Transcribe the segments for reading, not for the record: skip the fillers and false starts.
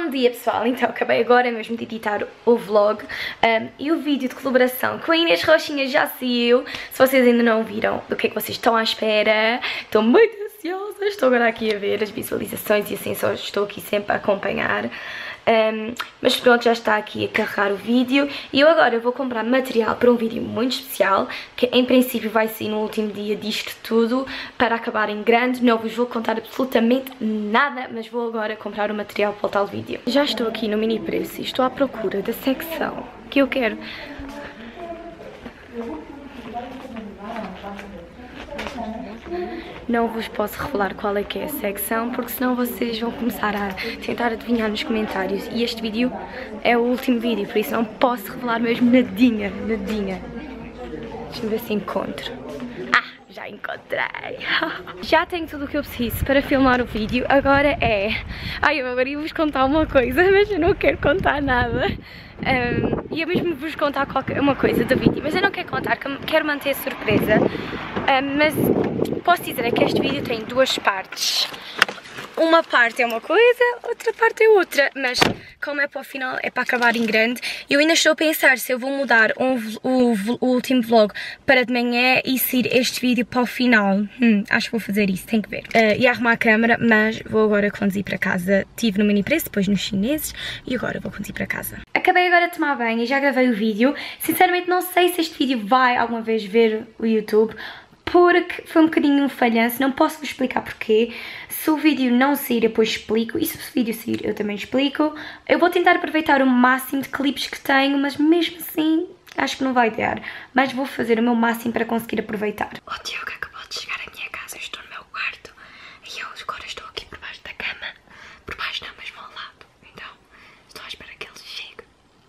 Bom dia pessoal, então acabei agora mesmo de editar o vlog e o vídeo de colaboração com a Inês Rochinha já saiu. Se vocês ainda não viram do que é que vocês estão à espera, estou muito ansiosa, estou agora aqui a ver as visualizações e assim só estou aqui sempre a acompanhar. Mas pronto, já está aqui a carregar o vídeo e eu agora vou comprar material para um vídeo muito especial que em princípio vai sair no último dia disto tudo para acabar em grande. Não vos vou contar absolutamente nada, mas vou agora comprar o material para o tal vídeo. Já estou aqui no Mini Preço e estou à procura da secção que eu quero. Não vos posso revelar qual é que é a secção, porque senão vocês vão começar a tentar adivinhar nos comentários. E este vídeo é o último vídeo, por isso não posso revelar mesmo nadinha, nadinha. Deixa-me ver se encontro. Já encontrei! Já tenho tudo o que eu preciso para filmar o vídeo. Agora é... eu agora ia-vos contar uma coisa, mas eu não quero contar nada. E eu mesmo vos contar uma coisa do vídeo, mas eu não quero contar, quero manter a surpresa. Mas posso dizer que este vídeo tem duas partes. Uma parte é uma coisa, outra parte é outra, mas como é para o final, é para acabar em grande. Eu ainda estou a pensar se eu vou mudar o último vlog para de manhã e sair este vídeo para o final. Acho que vou fazer isso, tenho que ver. E arrumar a câmera, mas vou agora conduzir para casa. Estive no Mini Preço, depois nos chineses e agora vou conduzir para casa. Acabei agora de tomar banho e já gravei o vídeo. Sinceramente não sei se este vídeo vai alguma vez ver o YouTube, porque foi um bocadinho um falhanço, não posso vos explicar porquê. Se o vídeo não sair, eu depois explico, e se o vídeo sair, eu também explico. Eu vou tentar aproveitar o máximo de clipes que tenho, mas mesmo assim, acho que não vai dar. Mas vou fazer o meu máximo para conseguir aproveitar. O Diogo acabou de chegar à minha casa, eu estou no meu quarto, e eu agora estou aqui por baixo da cama. Por baixo não, mas ao lado. Então, estou à espera que ele chegue.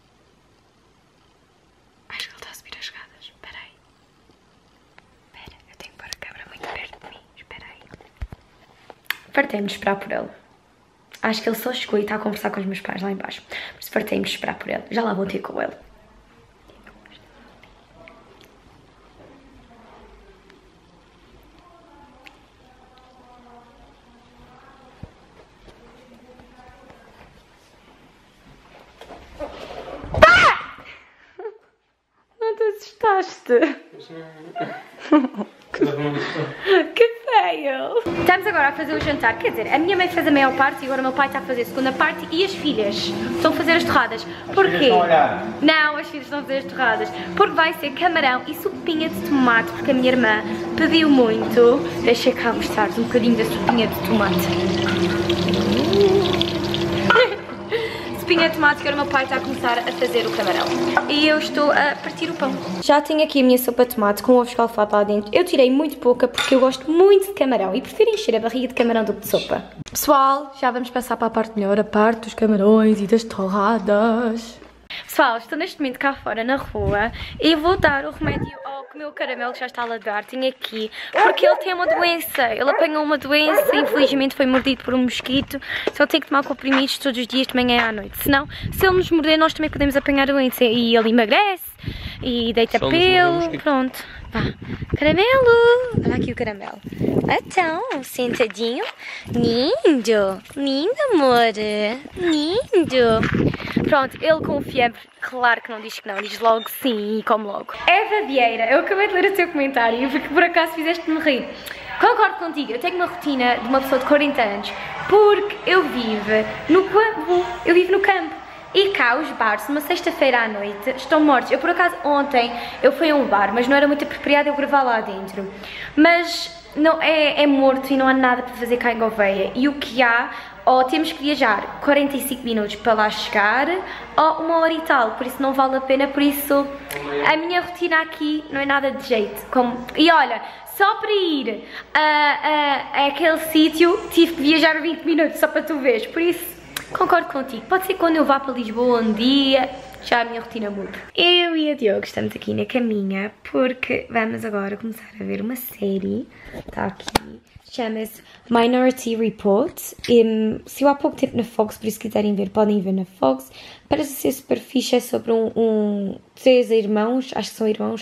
Acho que ele está a subir as escadas, espera aí. Eu tenho que pôr a câmera muito perto de mim. Espera aí. Fartei-me de esperar por ele. Acho que ele só chegou e está a conversar com os meus pais lá em baixo. Por isso fartei-me de esperar por ele. Já lá vou ter com ele. Não te assustaste? Que feio! Estamos agora a fazer o jantar, quer dizer, a minha mãe fez a maior parte e agora o meu pai está a fazer a segunda parte e as filhas estão a fazer as torradas. Porquê? Não, as filhas estão a fazer as torradas. Porque vai ser camarão e sopinha de tomate, porque a minha irmã pediu muito. Deixa cá mostrar-te um bocadinho da sopinha de tomate. Sopinha de tomate que agora o meu pai está a começar a fazer o camarão. E eu estou a partir o pão. Já tenho aqui a minha sopa de tomate com ovo escalfado lá dentro. Eu tirei muito pouca porque eu gosto muito de camarão e prefiro encher a barriga de camarão do que de sopa. Pessoal, já vamos passar para a parte melhor, a parte dos camarões e das torradas. Pessoal, estou neste momento cá fora na rua e vou dar o remédio ao que o meu caramelo que já está a ladrar. Tenho aqui, porque ele tem uma doença. Ele apanhou uma doença, infelizmente foi mordido por um mosquito. Então tem que tomar comprimidos todos os dias de manhã à noite. Senão, se ele nos morder, nós também podemos apanhar a doença. E ele emagrece e deita pelo. Pronto. Vá. Caramelo! Olha aqui o caramelo. Então, sentadinho. Lindo! Lindo, amor! Lindo! Pronto, ele com febre, claro que não diz que não, diz logo sim e come logo. Eva Vieira, eu acabei de ler o teu comentário porque por acaso fizeste-me rir. Concordo contigo, eu tenho uma rotina de uma pessoa de 40 anos porque eu vivo no campo. E cá os bares, numa sexta-feira à noite, estão mortos. Eu por acaso ontem, eu fui a um bar, mas não era muito apropriado eu gravar lá dentro. Mas não, é morto e não há nada para fazer cá em Gouveia. E o que há, ou temos que viajar 45 minutos para lá chegar, ou 1 hora e tal, por isso não vale a pena, por isso a minha rotina aqui não é nada de jeito. E olha, só para ir a aquele sítio tive que viajar 20 minutos, só para tu veres, por isso concordo contigo. Pode ser que quando eu vá para Lisboa um dia, já a minha rotina muda. Eu e a Diogo estamos aqui na caminha porque vamos agora começar a ver uma série. Está aqui. Chama-se Minority Report. Se eu há pouco tempo na Fox, por isso quiserem ver, podem ver na Fox. Parece ser super fixe, é sobre três irmãos, acho que são irmãos,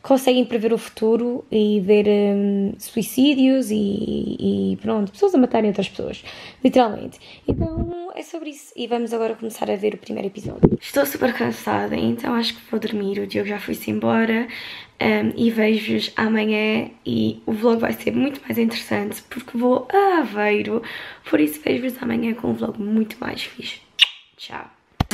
conseguem prever o futuro e ver suicídios e pronto, pessoas a matarem outras pessoas, literalmente. Então é sobre isso e vamos agora começar a ver o primeiro episódio. Estou super cansada, então acho que vou dormir, o Diogo já foi-se embora e vejo-vos amanhã e o vlog vai ser muito mais interessante porque vou a Aveiro, por isso vejo-vos amanhã com um vlog muito mais fixe. Tchau!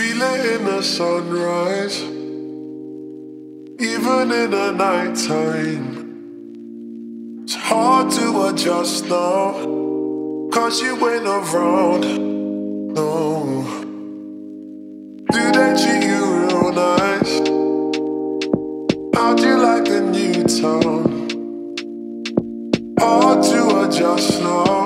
Even in the night time, it's hard to adjust now, 'cause you ain't around, no. Do they treat you real nice? How'd you like the new town? Hard to adjust now.